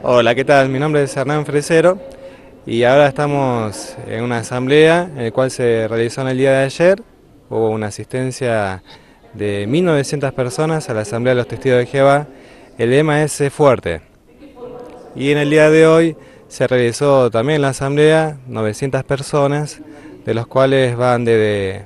Hola, ¿qué tal? Mi nombre es Hernán Fresero y ahora estamos en una asamblea en la cual se realizó en el día de ayer. Hubo una asistencia de 1900 personas a la Asamblea de los Testigos de Jehová. El lema es Sé fuerte. Y en el día de hoy se realizó también en la asamblea 900 personas, de los cuales van desde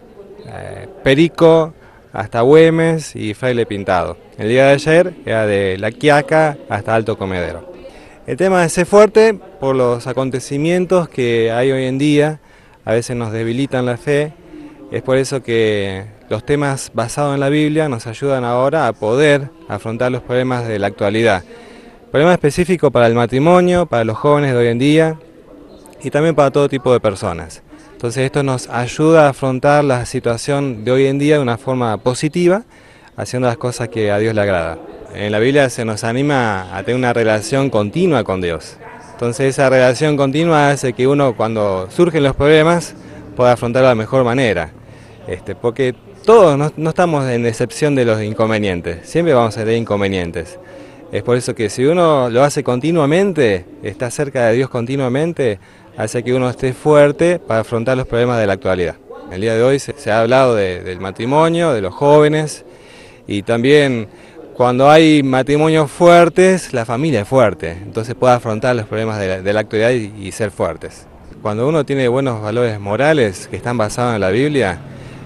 Perico hasta Güemes y Fraile Pintado. El día de ayer era de La Quiaca hasta Alto Comedero. El tema de ser fuerte por los acontecimientos que hay hoy en día, a veces nos debilitan la fe. Es por eso que los temas basados en la Biblia nos ayudan ahora a poder afrontar los problemas de la actualidad. Problemas específicos para el matrimonio, para los jóvenes de hoy en día y también para todo tipo de personas. Entonces esto nos ayuda a afrontar la situación de hoy en día de una forma positiva, haciendo las cosas que a Dios le agrada. En la Biblia se nos anima a tener una relación continua con Dios. Entonces esa relación continua hace que uno, cuando surgen los problemas, pueda afrontarlo de la mejor manera. Porque todos no estamos en excepción de los inconvenientes, siempre vamos a tener inconvenientes. Es por eso que si uno lo hace continuamente, está cerca de Dios continuamente, hace que uno esté fuerte para afrontar los problemas de la actualidad. El día de hoy se ha hablado del matrimonio, de los jóvenes, y también cuando hay matrimonios fuertes, la familia es fuerte, entonces puede afrontar los problemas de la actualidad y ser fuertes. Cuando uno tiene buenos valores morales que están basados en la Biblia,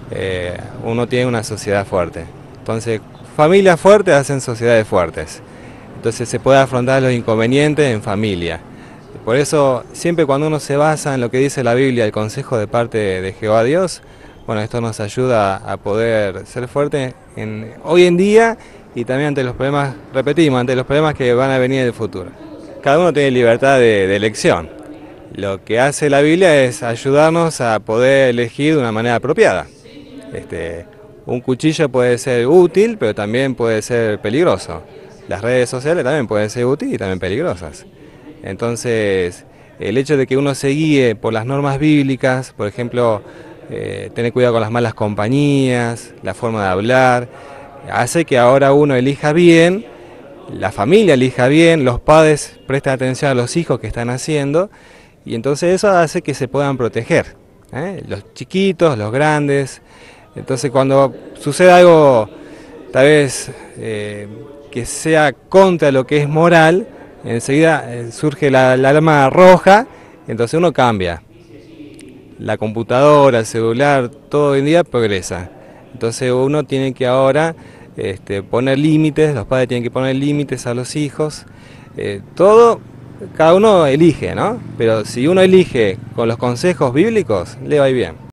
uno tiene una sociedad fuerte. Entonces, familias fuertes hacen sociedades fuertes. Entonces se puede afrontar los inconvenientes en familia. Por eso, siempre cuando uno se basa en lo que dice la Biblia, el consejo de parte de Jehová Dios, bueno, esto nos ayuda a poder ser fuertes hoy en día y también ante los problemas, repetimos, ante los problemas que van a venir en el futuro. Cada uno tiene libertad de elección. Lo que hace la Biblia es ayudarnos a poder elegir de una manera apropiada. Un cuchillo puede ser útil, pero también puede ser peligroso. Las redes sociales también pueden ser útiles y también peligrosas. Entonces, el hecho de que uno se guíe por las normas bíblicas, por ejemplo, tener cuidado con las malas compañías, la forma de hablar, hace que ahora uno elija bien, la familia elija bien, los padres presten atención a los hijos que están haciendo, y entonces eso hace que se puedan proteger, los chiquitos, los grandes. Entonces cuando sucede algo, tal vez que sea contra lo que es moral, enseguida surge la alarma roja, entonces uno cambia. La computadora, el celular, todo hoy en día progresa. Entonces uno tiene que ahora poner límites, los padres tienen que poner límites a los hijos. Cada uno elige, ¿no? Pero si uno elige con los consejos bíblicos, le va a ir bien.